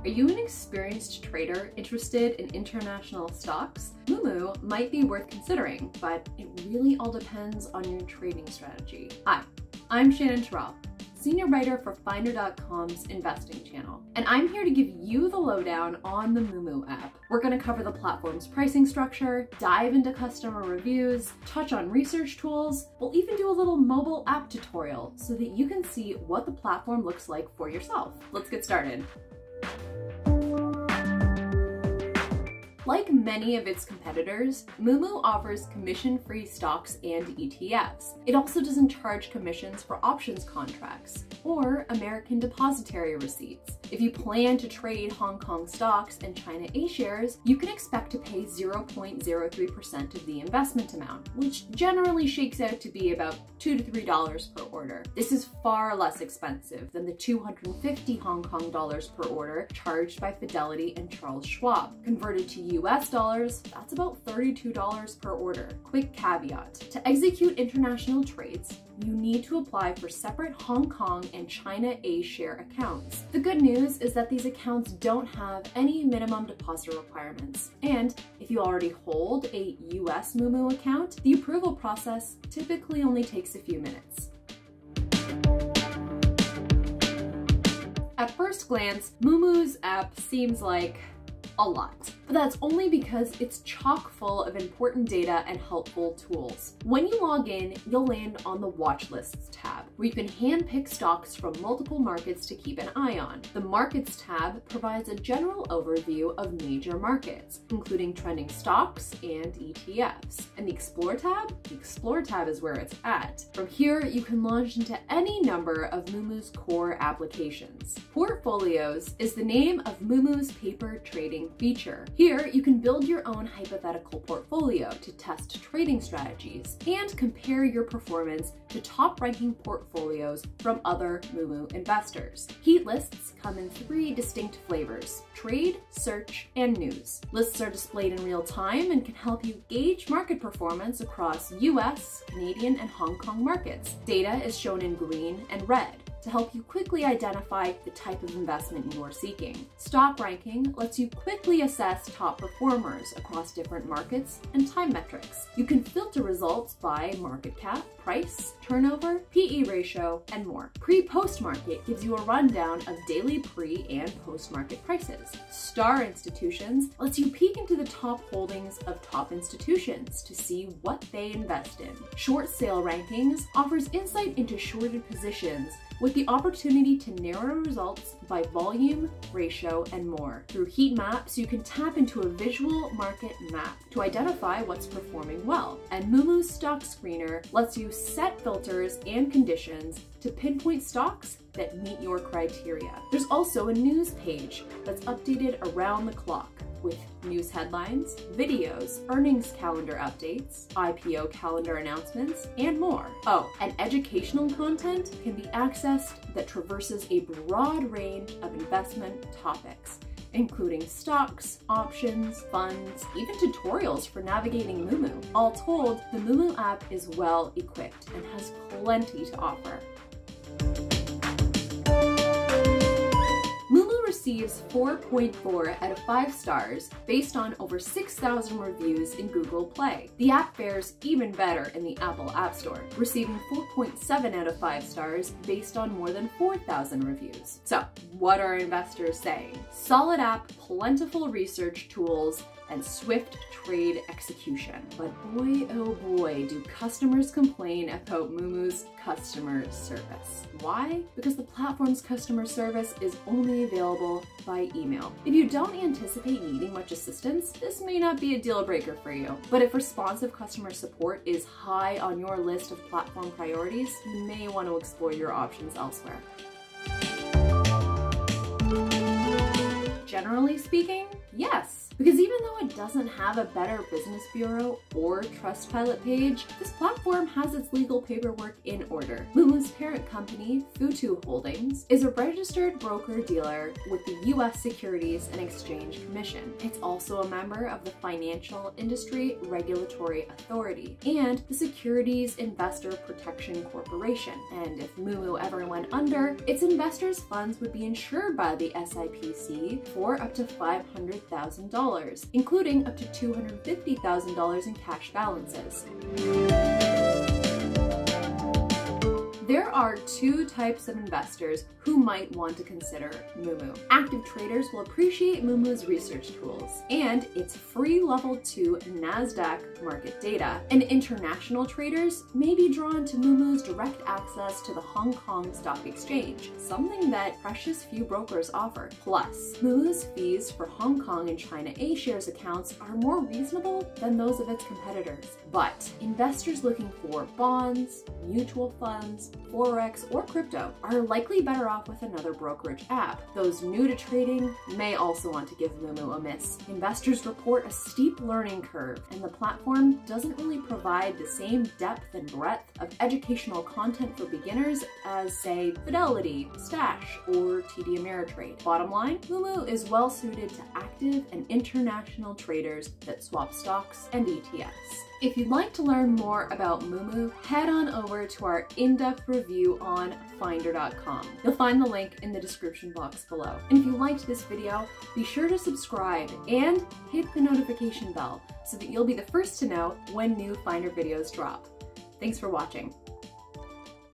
Are you an experienced trader interested in international stocks? Moomoo might be worth considering, but it really all depends on your trading strategy. Hi, I'm Shannon Terrell, senior writer for Finder.com's investing channel, and I'm here to give you the lowdown on the Moomoo app. We're going to cover the platform's pricing structure, dive into customer reviews, touch on research tools. We'll even do a little mobile app tutorial so that you can see what the platform looks like for yourself. Let's get started. Like many of its competitors, Moomoo offers commission-free stocks and ETFs. It also doesn't charge commissions for options contracts or American depository receipts. If you plan to trade Hong Kong stocks and China A shares, you can expect to pay 0.03% of the investment amount, which generally shakes out to be about $2 to $3 per order. This is far less expensive than the 250 Hong Kong dollars per order charged by Fidelity and Charles Schwab. Converted to US dollars, that's about $32 per order. Quick caveat: to execute international trades, you need to apply for separate Hong Kong and China A share accounts. The good news is that these accounts don't have any minimum deposit requirements. And if you already hold a US Moomoo account, the approval process typically only takes a few minutes. At first glance, Moomoo's app seems like a lot, but that's only because it's chock full of important data and helpful tools. When you log in, you'll land on the Watch Lists tab, where you can handpick stocks from multiple markets to keep an eye on. The Markets tab provides a general overview of major markets, including trending stocks and ETFs. And the Explore tab is where it's at. From here, you can launch into any number of Moomoo's core applications. Portfolios is the name of Moomoo's paper trading feature. Here, you can build your own hypothetical portfolio to test trading strategies and compare your performance to top-ranking portfolios from other Moomoo investors. Heat lists come in 3 distinct flavors: trade, search, and news. Lists are displayed in real time and can help you gauge market performance across US, Canadian, and Hong Kong markets. Data is shown in green and red to help you quickly identify the type of investment you're seeking. Stock ranking lets you quickly assess top performers across different markets and time metrics. You can filter results by market cap, price, turnover, PE ratio, and more. Pre-post market gives you a rundown of daily pre- and post-market prices. Star institutions lets you peek into the top holdings of top institutions to see what they invest in. Short sale rankings offers insight into shorted positions with the opportunity to narrow results by volume, ratio, and more. Through heat maps, you can tap into a visual market map to identify what's performing well. And Moomoo's Stock Screener lets you set filters and conditions to pinpoint stocks that meet your criteria. There's also a news page that's updated around the clock, with news headlines, videos, earnings calendar updates, IPO calendar announcements, and more. Oh, and educational content can be accessed that traverses a broad range of investment topics, including stocks, options, funds, even tutorials for navigating Moomoo. All told, the Moomoo app is well equipped and has plenty to offer. Receives 4.4 out of 5 stars based on over 6,000 reviews in Google Play. The app fares even better in the Apple App Store, receiving 4.7 out of 5 stars based on more than 4,000 reviews. So, what are investors saying? Solid app, plentiful research tools, and swift trade execution. But boy, oh boy, do customers complain about Moomoo's customer service. Why? Because the platform's customer service is only available by email. If you don't anticipate needing much assistance, this may not be a deal breaker for you. But if responsive customer support is high on your list of platform priorities, you may want to explore your options elsewhere. Generally speaking, yes, Because even though it doesn't have a Better Business Bureau or Trustpilot page, this platform has its legal paperwork in order. Moomoo's parent company, Futu Holdings, is a registered broker-dealer with the U.S. Securities and Exchange Commission. It's also a member of the Financial Industry Regulatory Authority and the Securities Investor Protection Corporation. And if Moomoo ever went under, its investors' funds would be insured by the SIPC for up to $500,000, including up to $250,000 in cash balances. There are two types of investors who might want to consider Moomoo. Active traders will appreciate Moomoo's research tools and its free level 2 NASDAQ market data, and international traders may be drawn to Moomoo's direct access to the Hong Kong Stock Exchange, something that precious few brokers offer. Plus, Moomoo's fees for Hong Kong and China A shares accounts are more reasonable than those of its competitors. But investors looking for bonds, mutual funds, Forex, or crypto are likely better off with another brokerage app. Those new to trading may also want to give Moomoo a miss. Investors report a steep learning curve, and the platform doesn't really provide the same depth and breadth of educational content for beginners as, say, Fidelity, Stash, or TD Ameritrade. Bottom line, Moomoo is well suited to active and international traders that swap stocks and ETFs. If you'd like to learn more about Moomoo, head on over to our in-depth review on Finder.com. You'll find the link in the description box below. And if you liked this video, be sure to subscribe and hit the notification bell so that you'll be the first to know when new Finder videos drop. Thanks for watching.